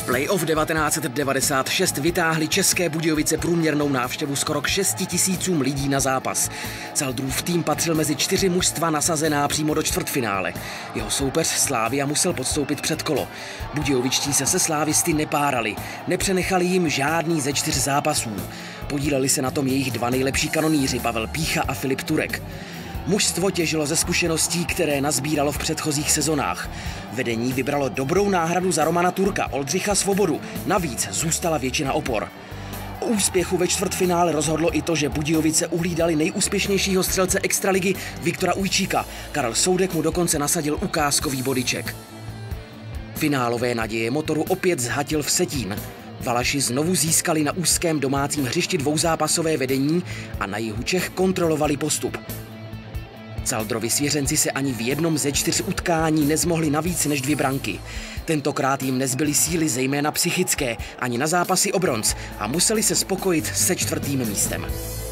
Playoff 1996 vytáhli České Budějovice průměrnou návštěvu skoro k 6 000 lidí na zápas. Saldrův tým patřil mezi 4 mužstva nasazená přímo do čtvrtfinále. Jeho soupeř Slavia musel podstoupit předkolo. Budějovičtí se slávisty nepárali, nepřenechali jim žádný ze 4 zápasů. Podíleli se na tom jejich 2 nejlepší kanonýři Pavel Pícha a Filip Turek. Mužstvo těžilo ze zkušeností, které nazbíralo v předchozích sezonách. Vedení vybralo dobrou náhradu za Romana Turka, Oldřicha Svobodu. Navíc zůstala většina opor. O úspěchu ve čtvrtfinále rozhodlo i to, že Budějovice uhlídali nejúspěšnějšího střelce extraligy Viktora Ujčíka. Karel Soudek mu dokonce nasadil ukázkový bodyček. Finálové naděje Motoru opět zhatil Vsetín. Valaši znovu získali na úzkém domácím hřišti dvouzápasové vedení a na jihu Čech kontrolovali postup. Saldrovi svěřenci se ani v jednom ze 4 utkání nezmohli na víc než 2 branky. Tentokrát jim nezbyly síly zejména psychické ani na zápasy o bronz a museli se spokojit se 4. místem.